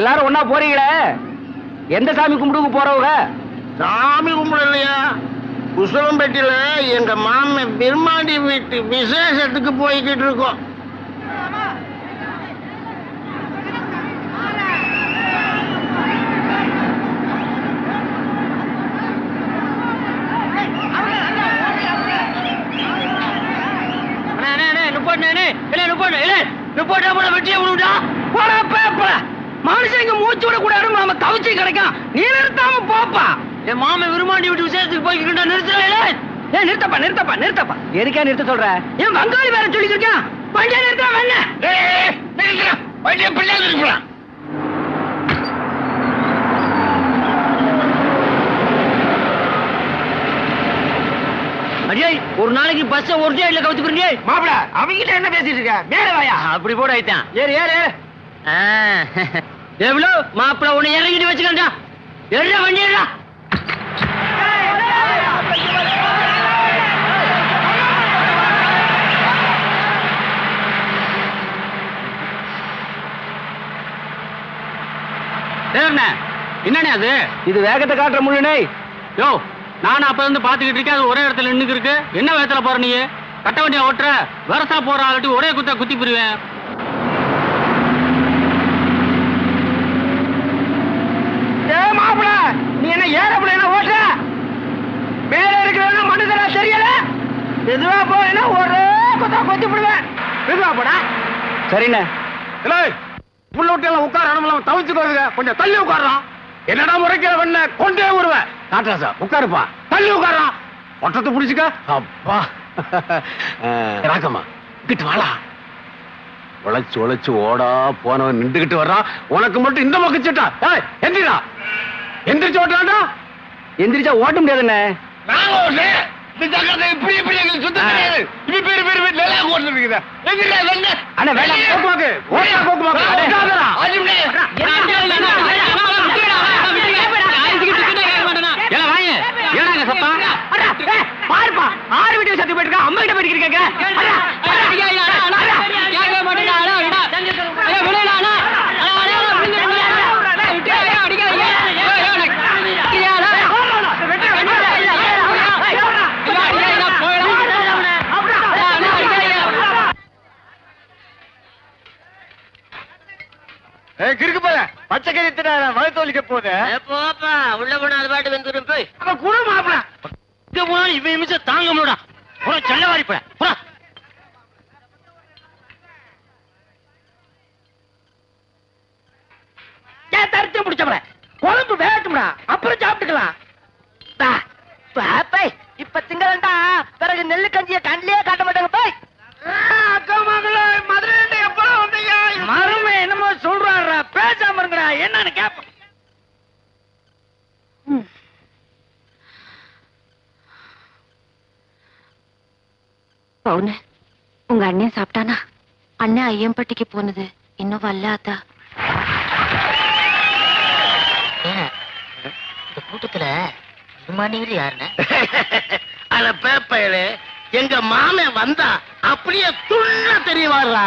எல்லாரும் ஒன்னா போறீங்களே, எந்த சாமி கும்பிடுக்கு போறவங்க? சாமி கும்பிடலையா, உசலம்பேட்டில எங்க மாமன் பெருமாண்டி வீட்டு விசேஷத்துக்கு போய்கிட்டு இருக்கோம். மனுஷங்க மூச்சு விட கூட நம்ம தவிச்சு கிடைக்கும். நீ நிறுத்தாம போப்பா. என் மாமன் விரும்பாண்டி விட்டு விசேஷத்துக்கு போய்கிட்டு நிறுத்தப்பா நிறுத்தப்பா நிறுத்தப்பா. எதுக்கா நிறுத்த சொல்ற? என் வங்காளி வேற சொல்லிட்டு இருக்கான். வண்டியை நிறுத்த வண்டியை பிள்ளை நிறுத்தலாம். அஜய், ஒரு நாளைக்கு பஸ் ஒரு சைடுல கவுத்து போறீங்க. மாப்பிள அவங்க என்ன பேசிட்டு இருக்க? மேல வாயா. அப்படி போட ஆயிட்டான். ஏறு ஏறு. எவ்வளவு மாப்பிள உன்னை இறங்கிட்டு வச்சுக்கண்டா. எற வண்டி ஏறா. என்னண்ணே அது? இது வேகத்தை காட்டுற முள்ளுனே. யோ, நானும் அப்ப இருந்து பாத்துக்கிட்டு இருக்கேன். அது ஒரே இடத்துல நின்னுக்கு இருக்கு. என்ன வேகத்துல போற நீ? கட்ட வண்டியா ஓட்டுற? வரசா போற ஆளட்டி ஒரே குத்தா குத்தி போடுவேன். மாப்பிள, நீ என்ன ஏறப்பட என்ன ஓட்டுற? மேல இருக்கிற மனுஷனா தெரியல. எதுவா போனா ஒரே குத்தா குத்தி போடுவேன். எதுவா போடா? சரிண்ணே. புள்ள விட்டு உட்கார தவிச்சுக்கோங்க. கொஞ்சம் தள்ளி உட்காரான். என்னடா முறைக்கிற பண்ண கொண்டே வருவேன். காட்டுறா உட்காருப்பா. தள்ளி உட்காரான். ஒட்டத்தை புடிச்சுக்க. அப்பா ராக்கம்மா கிட்டு வாடா. உழைச்சு உழைச்சு ஓடா போனவன் நின்றுகிட்டு வர்றான். உனக்கு மட்டும் இந்த பக்கம் சிட்டா. எந்திரா, எந்திரிச்சு ஓட்டலாம்டா. எந்திரிச்சா ஓட்ட முடியாதுண்ணே. இப்படி இப்படி எங்களுக்கு சுத்தம் கிடையாது. இப்படி பேரு பேரு நல்லா ஓட்டுறதுக்குதா. அண்ணா வேண்டாம், போக்குவாக்கு ஓட்டா போக்குவாக்கு. பாருப்பா, 6 வீட்டு சத்து போயிட்டு அம்மா கிட்ட போயிட்டு இருக்கேன். கிறுக்கு போல பச்சை கறி வளர்த்தோலிக்க போகுது. போப்பா உள்ள போனா அது பாட்டு வந்துடும். போய் அவன் குடு மாப்பிள. இங்க போனா இவன் நிமிஷம் தாங்க முடியா. செல்லவாரி போட ஏன் தரிச்சு முடிச்சவள குழம்பு வேட்டும்டா. அப்புறம் சாப்பிட்டுக்கலாம். இப்ப திங்கடா பிறகு நெல்லு கஞ்சிய கண்ணிலே காட்ட மாட்டாங்க. போய் அக்கா மகள மதுரை எப்ப வந்தீங்க? மருமை என்னமோ சொல்றாரா, பேசாம இருங்கடா. என்னன்னு கேப்ப. பவுனு, உங்க அண்ணன் சாப்பிட்டானா? அண்ணன் ஐயம்பட்டிக்கு போனது இன்னும் வரலாதா? இந்த கூட்டத்துல விரும்பாண்டிகள் யாருன்னு? அத பேப்பையில எங்க மாமன் வந்தா அப்படியே துள்ள தெரியவாரா.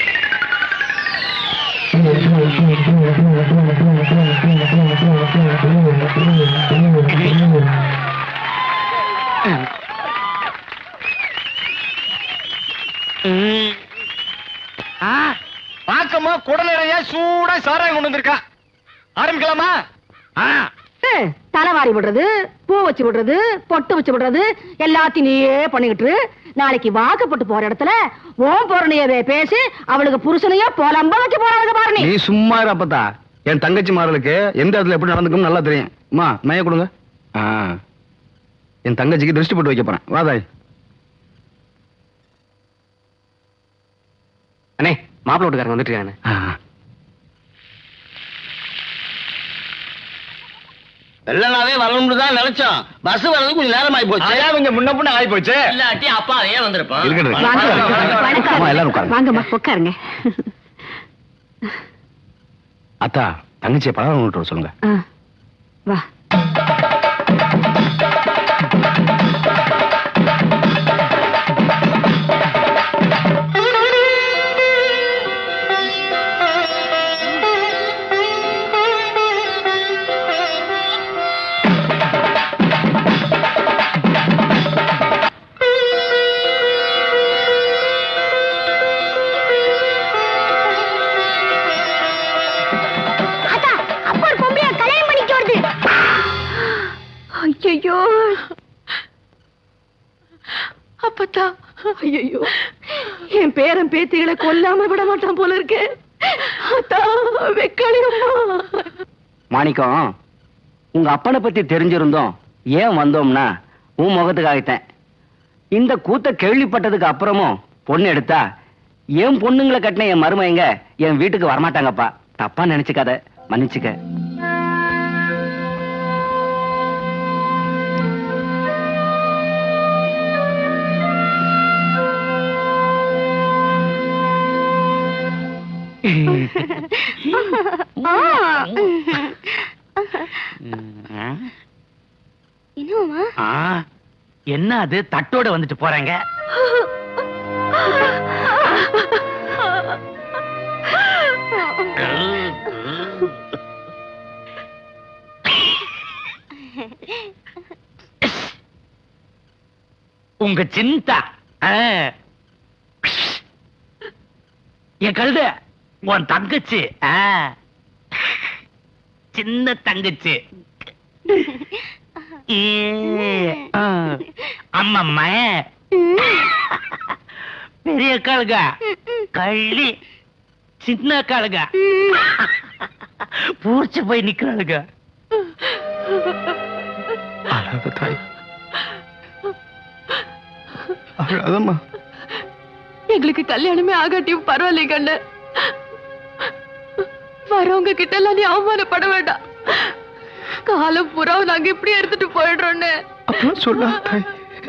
பாக்கமா குட நிறைய சூடா சாராயம் கொண்டு வந்திருக்கா. ஆரம்பிக்கலாமா? தலைவாரி விடுறது, பூ வச்சு விடுறது, பொட்டு வச்சு விடுறது எல்லாத்தையும் நீயே பண்ணிக்கிட்டு நாளைக்கு வாக்கப்பட்டு போற இடத்துல ஓம் போறனையவே பேசி அவளுக்கு புருஷனையோ போலம்ப வைக்க போறாங்க பாரு. நீ சும்மா இருப்பதா. என் தங்கச்சி மார்களுக்கு எந்த இடத்துல எப்படி நடந்துக்கும் நல்லா தெரியும். அம்மா மைய கொடுங்க. என் தங்கச்சிக்கு திருஷ்டி போட்டு வைக்க போறேன். வாதாய் அண்ணே, மாப்பிள்ளை வீட்டுக்காரங்க வந்துட்டு இருக்காங்க. வெள்ளனாவே வரணும்னு தான் நினைச்சோம். பஸ் வர்றது கொஞ்சம் நேரம் ஆகி போச்சு. கொஞ்சம் முன்ன பின்ன ஆகி போச்சு. இல்லாட்டி அப்பா அதையே வந்திருப்பான். வாங்கம்மா உட்காருங்க. அத்தா தங்கச்சியை பழம் சொல்லுங்க. வா. அத்தா, ஐயோ, என் பேரன் பேத்திகளை கொல்லாம விட மாட்டான் போல இருக்கு. அத்தா, வெக்காளியம்மா. மாணிக்கம், உங்க அப்பனை பத்தி தெரிஞ்சிருந்தோம் ஏன் வந்தோம்னா உன் முகத்துக்காகத்தேன். இந்த கூத்த கேள்விப்பட்டதுக்கு அப்புறமும் பொண்ணு எடுத்தா என் பொண்ணுங்களை கட்டின என் மருமைங்க என் வீட்டுக்கு வரமாட்டாங்கப்பா. தப்பா நினைச்சுக்காத, மன்னிச்சுக்க. என்ன அது தட்டோட வந்துட்டு போறாங்க? உங்க சிந்தா என் கழுத உன் தங்கச்சி, சின்ன தங்கச்சி. அம்மம்மா பெரிய காலுக கள்ளி, சின்ன காலுக பூர்ச்சி போய் நிக்கிறாளுங்க. தாய், அழாதம்மா. எங்களுக்கு கல்யாணமே ஆகாட்டியும் பரவாயில்லை கண்ணு. வரவங்க கிட்ட எல்லாம் நீ அவமானப்பட வேண்டாம். காலம் புறாவை நாங்க இப்படி எடுத்துட்டு போயிடுறோன்னு அப்புறம் சொல்ல தாய்.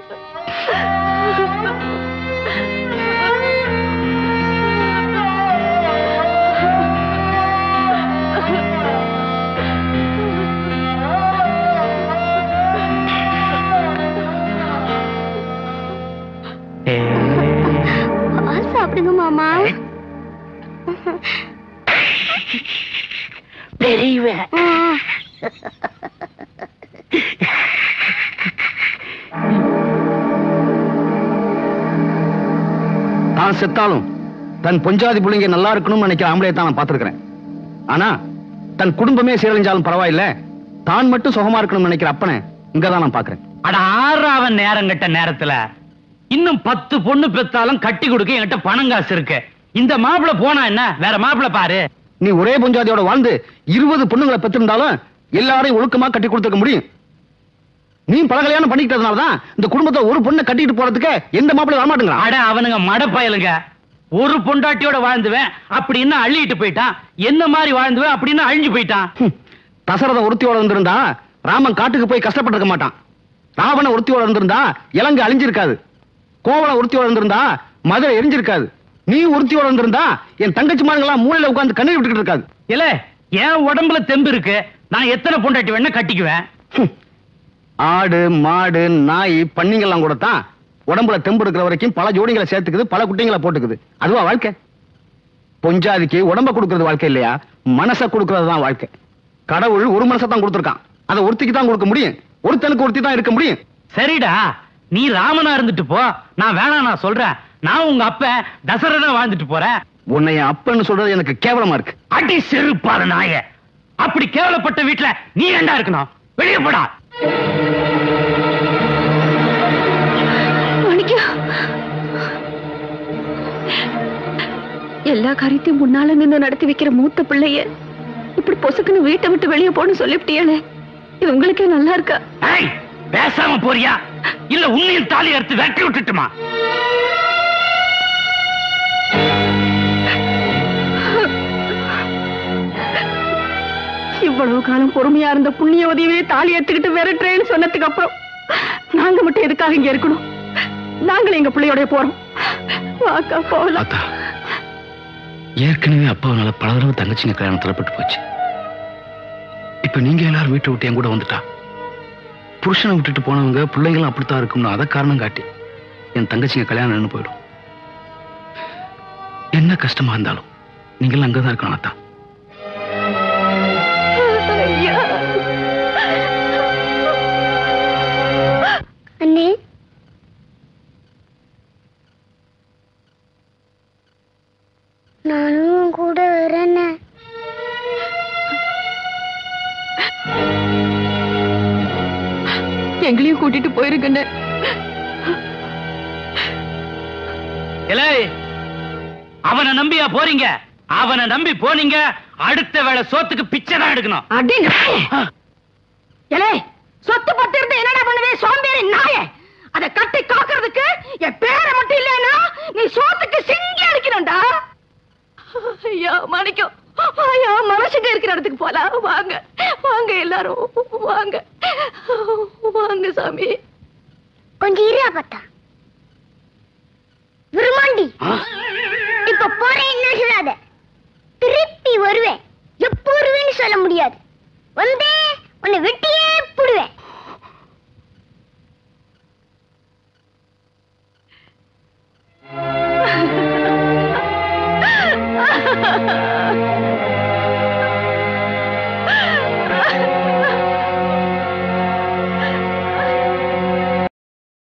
சாப்பிடுங்க மாமா. பெரியவன் தான் செத்தாலும் தன் பொஞ்சாதி பிள்ளைங்க நல்லா இருக்கணும்னு நினைக்கிற ஆம்பளையை தான் நான் பார்த்திருக்கிறேன். ஆனா தன் குடும்பமே சீரழிஞ்சாலும் பரவாயில்ல, தான் மட்டும் சுகமா இருக்கணும்னு நினைக்கிற அப்பனை இங்கதான் நான் பாக்குறேன். அட ஆறாவன் நேரம் கட்ட நேரத்துல இன்னும் 10 பொண்ணு பெத்தாலும் கட்டி கொடுக்க என்கிட்ட பணம் காசு இருக்கு. இந்த மாப்பிள போனா என்ன, வேற மாப்பிள பாரு. நீ ஒரே பொஞ்சாதியோட வாழ்ந்து 20 பொண்ணுங்களை பெற்றிருந்தாலும் எல்லாரையும் ஒழுக்கமா கட்டி கொடுத்துக்க முடியும். நீ பல கல்யாணம் பண்ணிக்கிட்டதுனாலதான் இந்த குடும்பத்தை ஒரு பொண்ணை கட்டிட்டு போறதுக்கு எந்த மாப்பிள்ளை வரமாட்டேங்கிறான். அட அவனுங்க மடப்பயலுங்க. ஒரு பொண்டாட்டியோட வாழ்ந்துவேன் அப்படின்னு அள்ளிட்டு போயிட்டான், என்ன மாதிரி வாழ்ந்துவேன் அப்படின்னு அழிஞ்சு போயிட்டான். தசரதன் ஒருத்தியோட இருந்திருந்தா ராமன் காட்டுக்கு போய் கஷ்டப்பட்டிருக்க மாட்டான். ராவண ஒருத்தியோட இருந்திருந்தா இலங்கை அழிஞ்சிருக்காது. கோவல ஒருத்தியோட இருந்திருந்தா மதுரை எரிஞ்சிருக்காது. நீ ஒருத்தியோட இருந்திருந்தா என் தங்கச்சி மாடுங்களாம் மூலையில உட்கார்ந்து கண்ணீர் விட்டுக்கிட்டு இருக்காது. இல்ல, என் உடம்புல தெம்பு இருக்கு, நான் எத்தனை பொண்டாட்டி வேணா கட்டிக்குவேன். ஆடு மாடு நாய் பன்னிங்கெல்லாம் கூட தான் உடம்புல தெம்பு இருக்கிற வரைக்கும் பல ஜோடிகளை சேர்த்துக்குது, பல குட்டிங்களை போட்டுக்குது. அதுவா வாழ்க்கை? பொஞ்சாதிக்கு உடம்ப கொடுக்கறது வாழ்க்கை இல்லையா, மனசை கொடுக்கறது தான் வாழ்க்கை. கடவுள் ஒரு மனசை தான் கொடுத்திருக்கான், அதை ஒருத்திக்கு தான் கொடுக்க முடியும், ஒருத்தனுக்கு ஒருத்தி தான் இருக்க முடியும். சரிடா, நீ ராமனா இருந்துட்டு போ, நான் வேணாம் நான் சொல்றேன். நான் உங்க அப்ப தசரதா வாழ்ந்துட்டு போறேன். உன்னை அப்பன்னு சொல்றது எனக்கு கேவலமா இருக்கு. அடி செருப்பாத நாய, அப்படி கேவலப்பட்ட வீட்டுல நீ ஏண்டா இருக்கணும்? வெளியே போடா. எல்லா காரியத்தையும் முன்னால நின்று நடத்தி வைக்கிற மூத்த பிள்ளைய இப்படி பொசுக்குன்னு வீட்டை விட்டு வெளியே போன்னு சொல்லிவிட்டியாலே, இது உங்களுக்கே நல்லா இருக்கா? பேசாம போறியா இல்ல உன்னையும் தாலி அறுத்து வெட்டி விட்டுட்டுமா? இவ்வளவு காலம் பொறுமையா இருந்த புண்ணியவதியவே தாலி எடுத்துக்கிட்டு வேற ட்ரெயின் சொன்னதுக்கு அப்புறம் நாங்க மட்டும் எதுக்காக இங்க இருக்கணும்? நாங்களும் எங்க பிள்ளையோட போறோம். வாக்கா போகலாம். ஏற்கனவே அப்பாவனால பல தடவை தங்கச்சிங்க கல்யாணம் தரப்பட்டு போச்சு. இப்ப நீங்க எல்லாரும் வீட்டை விட்டு என் கூட வந்துட்டா புருஷனை விட்டுட்டு போனவங்க பிள்ளைங்களும் அப்படித்தான் இருக்கும்னு அதை காரணம் காட்டி என் தங்கச்சிங்க கல்யாணம் நின்று போயிடும். என்ன கஷ்டமா இருந்தாலும் நீங்களும் அங்கதான் இருக்கணும். அதான் அண்ணே, நானும் கூட வரேன். எங்களையும் கூட்டிட்டு போயிருக்கண்ணே. இலே, அவனை நம்பியா போறீங்க? அவனை நம்பி போனீங்க, அடுத்த வேளை சோத்துக்கு பிச்சை தான் எடுக்கணும். சொத்து பத்து இருந்து என்னடா பண்ணுவே சோம்பேறி நாயே? அதை கட்டி காக்குறதுக்கு என் பேரை மட்டும் இல்லைன்னா நீ சோத்துக்கு சிங்கி அடிக்கணும்டா. ஐயா மாணிக்கம், ஐயா மனுஷங்க இருக்கிற இடத்துக்கு போலாம். வாங்க வாங்க எல்லாரும் வாங்க வாங்க சாமி. கொஞ்சம் இரு அப்பத்தா. விருமாண்டி, இப்ப போறேன்னு சொல்லாத. திருப்பி வருவேன். எப்போ வருவேன்னு சொல்ல முடியாது. வந்தே உன்னை வெட்டி